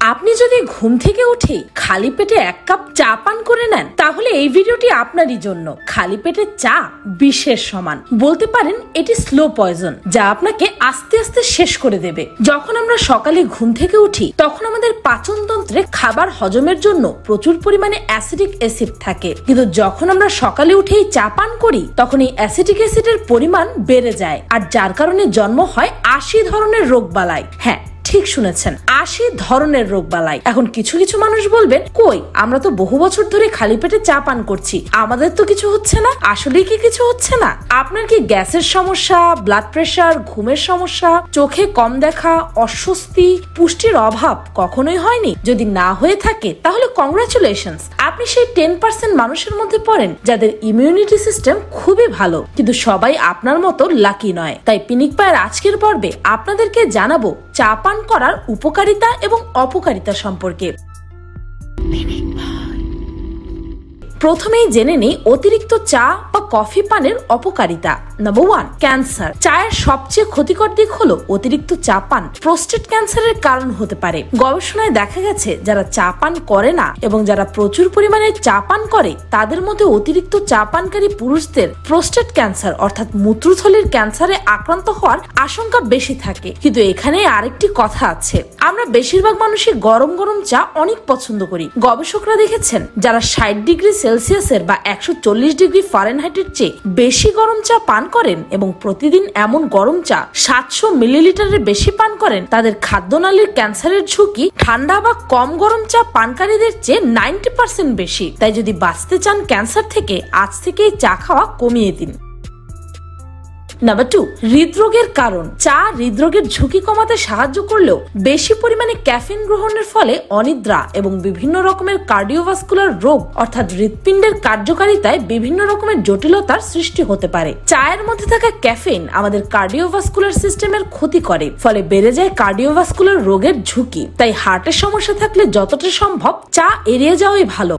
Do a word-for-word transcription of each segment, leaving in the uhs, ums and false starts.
আপনি যদি ঘুম থেকে উঠে খালি পেটে এক কাপ চা পান করে নেন তাহলে এই ভিডিওটি আপনারই জন্য। খালি পেটে চা বিষের সমান, বলতে পারেন এটি স্লো পয়জন, যা আপনাকে আস্তে আস্তে শেষ করে দেবে। যখন আমরা সকালে ঘুম থেকে উঠি তখন আমাদের পাচনতন্ত্রে খাবার হজমের জন্য প্রচুর পরিমাণে অ্যাসিডিক অ্যাসিড থাকে, কিন্তু যখন আমরা সকালে উঠেই চা পান করি তখন এই অ্যাসিডিক অ্যাসিডের পরিমাণ বেড়ে যায়, আর যার কারণে জন্ম হয় আশি ধরনের রোগ বালাই। হ্যাঁ, ঠিক শুনেছেন, আশি ধরনের রোগ বালাই। এখন কিছু কিছু মানুষ বলবেন, কই আমরা তো বহু বছর ধরে খালি পেটে চা পান করছি, আমাদের তো কিছু হচ্ছে না। আসলে কি কিছু হচ্ছে না? আপনার কি গ্যাসের সমস্যা, ব্লাড প্রেশার, ঘুমের সমস্যা, চোখে কম দেখা, অস্বস্তি, পুষ্টির অভাব কখনোই হয়নি? যদি না হয়ে থাকে তাহলে কংগ্রাচুলেশনস, আপনি সেই টেন পার্সেন্ট মানুষের মধ্যে পড়েন যাদের ইমিউনিটি সিস্টেম খুবই ভালো। কিন্তু সবাই আপনার মতো লাকি নয়। তাই পিনিক পায়ের আজকের পর্বে আপনাদেরকে জানাবো চা পান করার উপকারিতা এবং অপকারিতা সম্পর্কে। প্রথমেই জেনে নেই অতিরিক্ত চা বা কফি পানের অপকারিতা। Number one, cancer. চায়ের সবচেয়ে ক্ষতিকর দিক হলো অতিরিক্ত চা পান প্রোস্টেট ক্যান্সারের কারণ হতে পারে। গবেষণায় দেখা গেছে যারা চা পান করে না এবং যারা প্রচুর পরিমাণে চা পান করে তাদের মধ্যে অতিরিক্ত চা পানকারী পুরুষদের প্রোস্টেট ক্যান্সার অর্থাৎ মূত্রথলির ক্যান্সারে আক্রান্ত হওয়ার আশঙ্কা বেশি থাকে। কিন্তু এখানে আরেকটি কথা আছে, আমরা বেশিরভাগ মানুষই গরম গরম চা অনেক পছন্দ করি। গবেষকরা দেখেছেন যারা ষাট ডিগ্রি সেলসিয়াসের বা একশো চল্লিশ ডিগ্রি ফারেনহাইটের চেয়ে বেশি গরম চা পান করেন এবং প্রতিদিন এমন গরম চা সাতশো মিলিলিটারের বেশি পান করেন, তাদের খাদ্যনালীর ক্যান্সারের ঝুঁকি ঠান্ডা বা কম গরম চা পানকারীদের চেয়ে নাইনটি পার্সেন্ট বেশি। তাই যদি বাঁচতে চান ক্যান্সার থেকে, আজ থেকেই চা খাওয়া কমিয়ে দিন। নাম্বার টু, হৃদরোগের কারণ। চা হৃদরোগের ঝুঁকি কমাতে সাহায্য করলেও বেশি পরিমাণে ক্যাফিন গ্রহণের ফলে অনিদ্রা এবং বিভিন্ন রকমের কার্ডিওভাস্কুলার রোগ অর্থাৎ হৃৎপিণ্ডের কার্যকারিতায় বিভিন্ন রকমের জটিলতার সৃষ্টি হতে পারে। চায়ের মধ্যে থাকা ক্যাফিন আমাদের কার্ডিওভাস্কুলার সিস্টেমের ক্ষতি করে, ফলে বেড়ে যায় কার্ডিওভাস্কুলার রোগের ঝুঁকি। তাই হার্টের সমস্যা থাকলে যতটা সম্ভব চা এড়িয়ে যাওয়াই ভালো।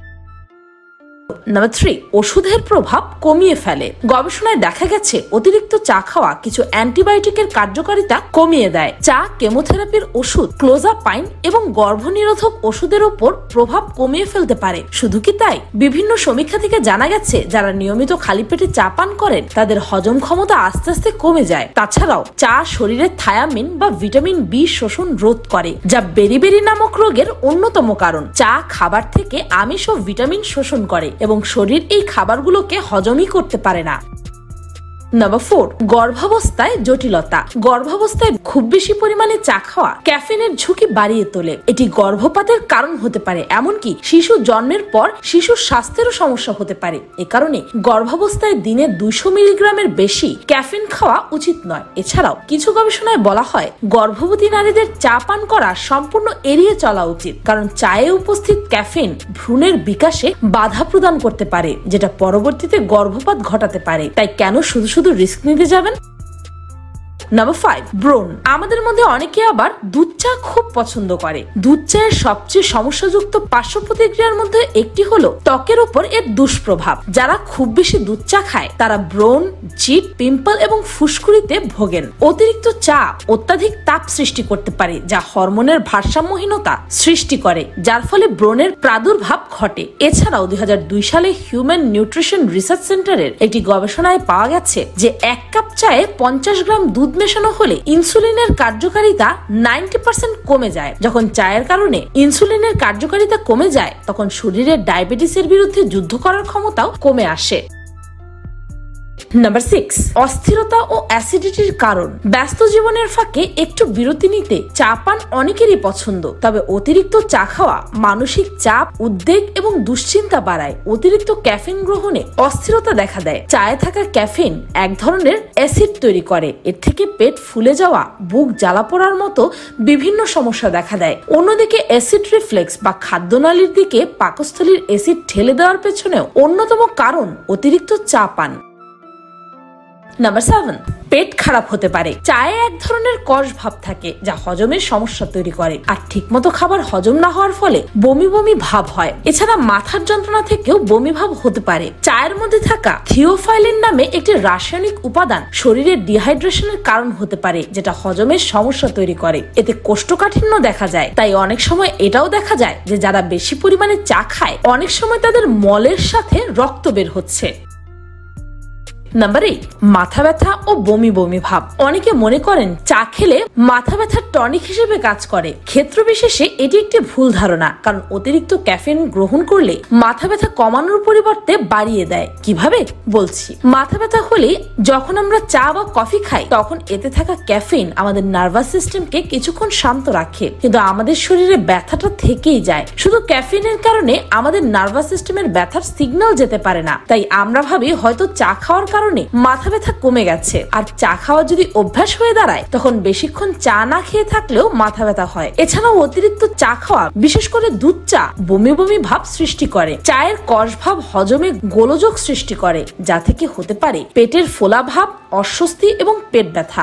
নাম্বার থ্রি, ওষুধের প্রভাব কমিয়ে ফেলে। গবেষণায় দেখা গেছে অতিরিক্ত চা খাওয়া কিছু অ্যান্টিবায়োটিকের কার্যকারিতা কমিয়ে দেয়। চা কেমোথেরাপির ওষুধ, ক্লোজাপাইন এবং গর্ভনিরোধক ওষুধের উপর প্রভাব কমিয়ে ফেলতে পারে। শুধু কি তাই, বিভিন্ন সমীক্ষা থেকে জানা গেছে যারা নিয়মিত খালি পেটে চা পান করেন তাদের হজম ক্ষমতা আস্তে আস্তে কমে যায়। তাছাড়াও চা শরীরের থায়ামিন বা ভিটামিন বি শোষণ রোধ করে, যা বেরিবেরি নামক রোগের অন্যতম কারণ। চা খাবার থেকে আমিষ ও ভিটামিন শোষণ করে এবং শরীর এই খাবারগুলোকে হজমই করতে পারে না। নাম্বার ফোর, গর্ভাবস্থায় জটিলতা। গর্ভাবস্থায় খুব বেশি পরিমাণে চা খাওয়া ক্যাফিনের ঝুঁকি বাড়িয়ে তোলে। এটি গর্ভপাতের কারণ হতে পারে, এমনকি শিশু জন্মের পর শিশুর স্বাস্থ্যেরও সমস্যা হতে পারে। এ কারণে গর্ভাবস্থায় দিনে দুইশো মিলিগ্রামের বেশি ক্যাফিন খাওয়া উচিত নয়। এছাড়াও কিছু গবেষণায় বলা হয় গর্ভবতী নারীদের চা পান করা সম্পূর্ণ এড়িয়ে চলা উচিত, কারণ চায়ে উপস্থিত ক্যাফিন ভ্রূণের বিকাশে বাধা প্রদান করতে পারে, যেটা পরবর্তীতে গর্ভপাত ঘটাতে পারে। তাই কেন শুধু শুধু রিস্ক নিতে যাবেন? নাম্বার ফাইভ, ব্রণ। আমাদের মধ্যে অনেকে আবার দুধ চা খুব পছন্দ করে। দুধ চায়ের সবচেয়ে সমস্যাযুক্ত পার্শ্ব প্রতিক্রিয়ার মধ্যে একটি হলো ত্বকের উপর এর দুষ্প্রভাব। যারা খুব বেশি দুধ চা খায় তারা ব্রণ, জিট, পিম্পল এবং ফুসকুড়িতে ভোগেন। অতিরিক্ত চা অত্যাধিক তাপ সৃষ্টি করতে পারে, যা হরমোনের ভারসাম্যহীনতা সৃষ্টি করে, যার ফলে ব্রণের প্রাদুর্ভাব ঘটে। এছাড়াও দুই হাজার দুই সালে হিউম্যান নিউট্রিশন রিসার্চ সেন্টারের একটি গবেষণায় পাওয়া গেছে যে এক কাপ চায়ে পঞ্চাশ গ্রাম দুধ মেশানো হলে ইনসুলিনের কার্যকারিতা নাইনটি পার্সেন্ট কমে যায়। যখন চায়ের কারণে ইনসুলিনের কার্যকারিতা কমে যায় তখন শরীরের ডায়াবেটিসের বিরুদ্ধে যুদ্ধ করার ক্ষমতাও কমে আসে। নাম্বার সিক্স, অস্থিরতা ও অ্যাসিডিটির কারণ। ব্যস্ত জীবনের ফাঁকে একটু বিরতি নিতে চা পান অনেকেরই পছন্দ, তবে অতিরিক্ত চা খাওয়া মানসিক চাপ, উদ্বেগ এবং দুশ্চিন্তা বাড়ায়। অতিরিক্ত ক্যাফিন গ্রহণে অস্থিরতা দেখা দেয়। চায়ে থাকা ক্যাফিন এক ধরনের অ্যাসিড তৈরি করে, এর থেকে পেট ফুলে যাওয়া, বুক জ্বালা পোড়ার মতো বিভিন্ন সমস্যা দেখা দেয়। অন্যদিকে অ্যাসিড রিফ্লেক্স বা খাদ্যনালীর দিকে পাকস্থলীর অ্যাসিড ঠেলে দেওয়ার পেছনেও অন্যতম কারণ অতিরিক্ত চা পান। নাম্বার সেভেন, পেট খারাপ হতে পারে। চায়ে এক ধরনের কষ ভাব থাকে যা হজমের সমস্যা তৈরি করে, আর ঠিকমতো খাবার হজম না হওয়ার ফলে বমি বমি ভাব হয়। এছাড়া মাথার যন্ত্রণা থেকেও বমি ভাব হতে পারে। চায়ের মধ্যে থাকা থিওফাইলিন নামে একটি রাসায়নিক উপাদান শরীরের ডিহাইড্রেশনের কারণ হতে পারে, যেটা হজমের সমস্যা তৈরি করে। এতে কোষ্ঠকাঠিন্য দেখা যায়। তাই অনেক সময় এটাও দেখা যায় যে যারা বেশি পরিমাণে চা খায় অনেক সময় তাদের মলের সাথে রক্ত বের হচ্ছে। নাম্বার এইট, মাথা ব্যথা ও বমি বমি ভাব। অনেকে মনে করেন চা খেলে মাথা ব্যথার টনিক হিসেবে কাজ করে। ক্ষেত্র বিশেষে এটি একটি ভুল ধারণা, কারণ অতিরিক্ত ক্যাফেইন গ্রহণ করলে মাথা ব্যথা কমানোর পরিবর্তে বাড়িয়ে দেয়। কিভাবে বলছি। মাথা ব্যথা হলে যখন আমরা চা বা কফি খাই তখন এতে থাকা ক্যাফেইন আমাদের নার্ভাস সিস্টেমকে কিছুক্ষণ শান্ত রাখে, কিন্তু আমাদের শরীরে ব্যথাটা থেকেই যায়। শুধু ক্যাফেইনের কারণে আমাদের নার্ভাস সিস্টেমের ব্যথার সিগন্যাল যেতে পারে না। তাই আমরা ভাবি হয়তো চা খাওয়ার কারণে মাথা ব্যথা কমে গেছে। আর চা খাওয়া যদি অভ্যাস হয়ে দাঁড়ায় তখন বেশিক্ষণ চা না খেয়ে থাকলেও মাথা ব্যথা হয়। এছাড়াও অতিরিক্ত চা খাওয়া, বিশেষ করে দুধ চা, বমি বমি ভাব সৃষ্টি করে। চায়ের কষ ভাব হজমে গোলযোগ সৃষ্টি করে, যা থেকে হতে পারে পেটের ফোলা ভাব, অস্বস্তি এবং পেট ব্যথা।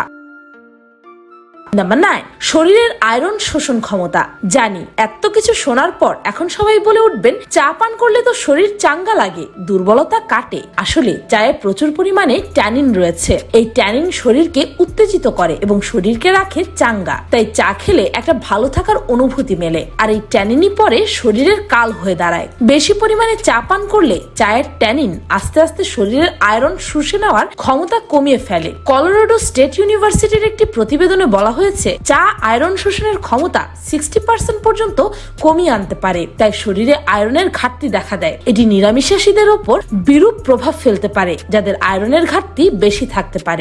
নাম্বার নাইন, শরীরের আয়রন শোষণ ক্ষমতা। জানি এত কিছু শোনার পর এখন সবাই বলে উঠবেন চা পান করলে তো শরীর চাঙ্গা লাগে, দুর্বলতা কাটে। আসলে চায়ে প্রচুর পরিমাণে ট্যানিন রয়েছে। এই ট্যানিন শরীরকে উত্তেজিত করে এবং শরীরকে রাখে চাঙ্গা। তাই চা খেলে একটা ভালো থাকার অনুভূতি মেলে, আর এই ট্যানিনই পরে শরীরের কাল হয়ে দাঁড়ায়। বেশি পরিমাণে চা পান করলে চায়ের ট্যানিন আস্তে আস্তে শরীরের আয়রন শুষে নেওয়ার ক্ষমতা কমিয়ে ফেলে। কলোরাডো স্টেট ইউনিভার্সিটির একটি প্রতিবেদনে বলা হয়েছে চা আয়রন শোষণের ক্ষমতা সিক্সটি পার্সেন্ট পর্যন্ত কমিয়ে আনতে পারে। তাই শরীরে আয়রনের ঘাটতি দেখা দেয়। এটি নিরামিষাশীদের ওপর বিরূপ প্রভাব ফেলতে পারে, যাদের আয়রনের ঘাটতি বেশি থাকতে পারে।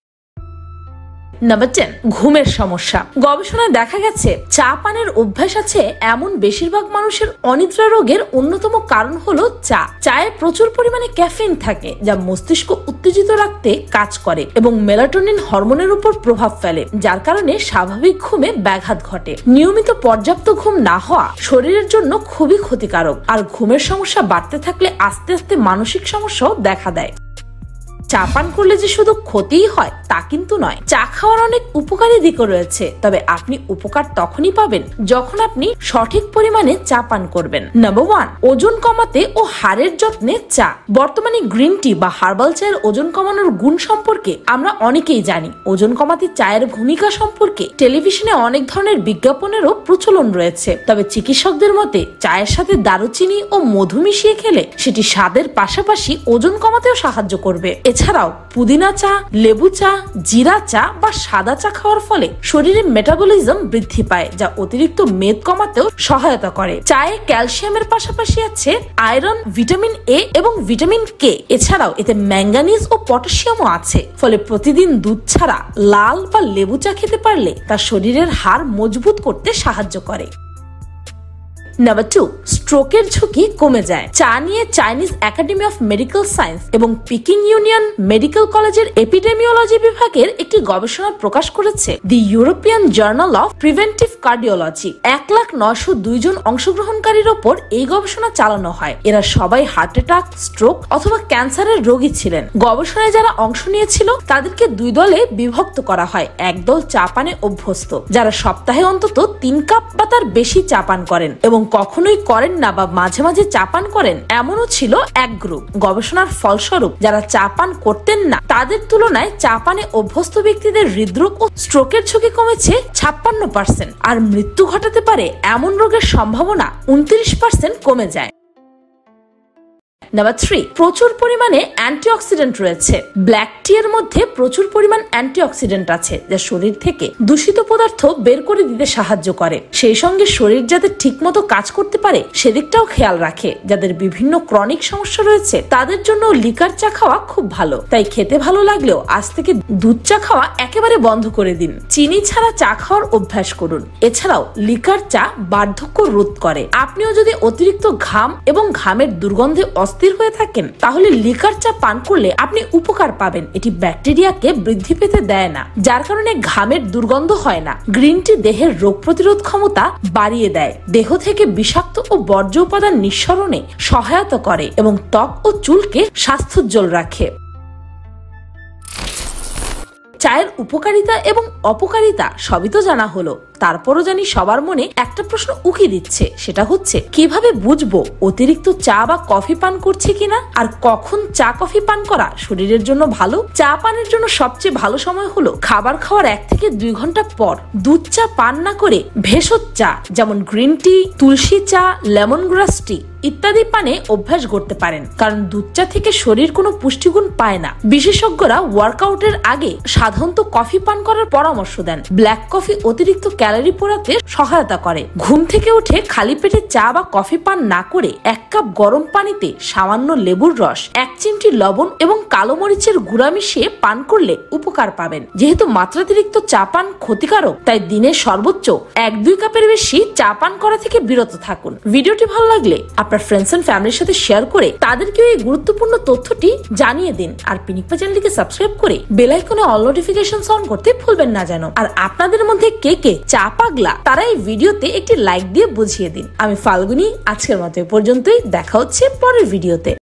নাম্বার টেন, ঘুমের সমস্যা। গবেষণায় দেখা গেছে চা পানের অভ্যাস আছে এমন বেশিরভাগ মানুষের অনিদ্রা রোগের অন্যতম কারণ হলো চা। চায়ে প্রচুর পরিমাণে ক্যাফেইন থাকে যা মস্তিষ্ক উত্তেজিত রাখতে কাজ করে এবং মেলাটোনিন হরমোনের উপর প্রভাব ফেলে, যার কারণে স্বাভাবিক ঘুমে ব্যাঘাত ঘটে। নিয়মিত পর্যাপ্ত ঘুম না হওয়া শরীরের জন্য খুবই ক্ষতিকারক, আর ঘুমের সমস্যা বাড়তে থাকলে আস্তে আস্তে মানসিক সমস্যাও দেখা দেয়। চা পান করলে যে শুধু ক্ষতিই হয় তা কিন্তু নয়। চা খাওয়ার অনেক উপকারী দিকও রয়েছে, তবে আপনি উপকার তখনই পাবেন যখন আপনি সঠিক পরিমাণে চা পান করবেন। নাম্বার ওয়ান, ওজন কমাতে ও হাড়ের যত্নে চা। বর্তমানে গ্রিন টি বা হার্বাল চায়ের ওজন কমানোর গুণ সম্পর্কে আমরা অনেকেই জানি। ওজন কমাতে চায়ের ভূমিকা সম্পর্কে টেলিভিশনে অনেক ধরনের বিজ্ঞাপনেরও প্রচলন রয়েছে। তবে চিকিৎসকদের মতে চায়ের সাথে দারুচিনি ও মধু মিশিয়ে খেলে সেটি স্বাদের পাশাপাশি ওজন কমাতেও সাহায্য করবে। এছাড়াও পুদিনা চা, লেবু চা, জিরা চা বা সাদা চা খাওয়ার ফলে শরীরে মেটাবলিজম বৃদ্ধি পায়, যা অতিরিক্ত মেদ কমাতেও সহায়তা করে। চায়ে ক্যালসিয়ামের পাশাপাশি আছে আয়রন, ভিটামিন এ এবং ভিটামিন কে। এছাড়াও এতে ম্যাঙ্গানিজ ও পটাশিয়ামও আছে। ফলে প্রতিদিন দুধ ছাড়া লাল বা লেবু চা খেতে পারলে তা শরীরের হাড় মজবুত করতে সাহায্য করে। নাম্বার টু, স্ট্রোকের ঝুঁকি কমে যায়। চা নিয়ে Chinese academy of medical science এবং পিকিং ইউনিয়ন মেডিকেল কলেজের এপিডেমিওলজি বিভাগের একটি গবেষণা প্রকাশ করেছে the European journal of preventive cardiology. এক লাখ নয়শো দুই জন অংশগ্রহণকারীর ওপর এই গবেষণা চালানো হয়। এরা সবাই হার্ট অ্যাটাক, স্ট্রোক অথবা ক্যান্সারের রোগী ছিলেন। গবেষণায় যারা অংশ নিয়েছিল তাদেরকে দুই দলে বিভক্ত করা হয়। এক দল চা পানে অভ্যস্ত, যারা সপ্তাহে অন্তত তিন কাপ বা তার বেশি চা পান করেন, এবং কখনোই করেন না বা মাঝে মাঝে চা পান করেন এমনও ছিল এক গ্রুপ। গবেষণার ফলস্বরূপ যারা চা পান করতেন না তাদের তুলনায় চা পানে অভ্যস্ত ব্যক্তিদের হৃদরোগ ও স্ট্রোকের ঝুঁকি কমেছে ছাপ্পান্ন পার্সেন্ট, আর মৃত্যু ঘটাতে পারে এমন রোগের সম্ভাবনা উনত্রিশ পার্সেন্ট কমে যায়। নাম্বার থ্রি, প্রচুর পরিমাণে অ্যান্টিঅক্সিডেন্ট রয়েছে। ব্ল্যাক টি এর মধ্যে প্রচুর পরিমাণ অ্যান্টিঅক্সিডেন্ট আছে যা শরীর থেকে দূষিত পদার্থ বের করে দিতে সাহায্য করে। সেই সঙ্গে শরীর যাতে ঠিকমতো কাজ করতে পারে সেদিকটাও খেয়াল রাখে। যাদের বিভিন্ন ক্রনিক সমস্যা রয়েছে তাদের জন্য লিকার চা খাওয়া খুব ভালো। তাই খেতে ভালো লাগলেও আজ থেকে দুধ চা খাওয়া একেবারে বন্ধ করে দিন। চিনি ছাড়া চা খাওয়ার অভ্যাস করুন। এছাড়াও লিকার চা বার্ধক্য রোধ করে। আপনিও যদি অতিরিক্ত ঘাম এবং ঘামের দুর্গন্ধে অস্থির হয়ে থাকেন তাহলে লিকার চা পান করলে আপনি উপকার পাবেন। এটি ব্যাকটেরিয়াকে বৃদ্ধি পেতে দেয় না, যার কারণে ঘামের দুর্গন্ধ হয় না। গ্রিন টি দেহের রোগ প্রতিরোধ ক্ষমতা বাড়িয়ে দেয়, দেহ থেকে বিষাক্ত ও বর্জ্য উপাদান নিঃসরণে সহায়তা করে এবং ত্বক ও চুলকে স্বাস্থ্যোজ্জ্বল রাখে। চায়ের উপকারিতা এবং অপকারিতা সবই তো জানা হলো, তারপরও জানি সবার মনে একটা প্রশ্ন উকি দিচ্ছে, সেটা হচ্ছে কিভাবে বুঝবো অতিরিক্ত চা বা কফি পান করছে কিনা, আর কখন চা কফি পান করা শরীরের জন্য ভালো। চা পানের জন্য সবচেয়ে ভালো সময় হলো খাবার খাওয়ার এক থেকে দুই ঘন্টা পর। দুধ চা পান না করে ভেষজ চা যেমন গ্রিন টি, তুলসী চা, লেমন গ্রাস টি ইত্যাদি পানে অভ্যাস করতে পারেন, কারণ দুধ চা থেকে শরীর কোনো পুষ্টিগুণ পায় না। বিশেষজ্ঞরা ওয়ার্কআউটের আগে সাধারণত কফি পান করার পরামর্শ দেন। ব্ল্যাক কফি অতিরিক্ত ক্যালোরি পোড়াতে সহায়তা করে। ঘুম থেকে উঠে খালি পেটে চা বা কফি পান না করে এক কাপ গরম পানিতে সামান্য লেবুর রস, এক চিমটি লবণ এবং কালো মরিচের গুঁড়া মিশিয়ে পান করলে উপকার পাবেন। যেহেতু মাত্রাতিরিক্ত চা পান ক্ষতিকারক, তাই দিনে সর্বোচ্চ এক দুই কাপের বেশি চা পান করা থেকে বিরত থাকুন। ভিডিওটি ভালো লাগলে আপনার ফ্রেন্ডস এন্ড ফ্যামিলির সাথে শেয়ার করে তাদেরকেও এই গুরুত্বপূর্ণ তথ্যটি জানিয়ে দিন। আর পিনিকপা চ্যানেলটিকে সাবস্ক্রাইব করে বেল আইকনে অল নোটিফিকেশন অন করতে ভুলবেন না যেন। আর আপনাদের মধ্যে কে কে চা পাগলা তারা এই ভিডিওতে একটি লাইক দিয়ে বুঝিয়ে দিন। আমি ফাল্গুনী, আজকের মতো এ পর্যন্তই। দেখা হচ্ছে পরের ভিডিওতে।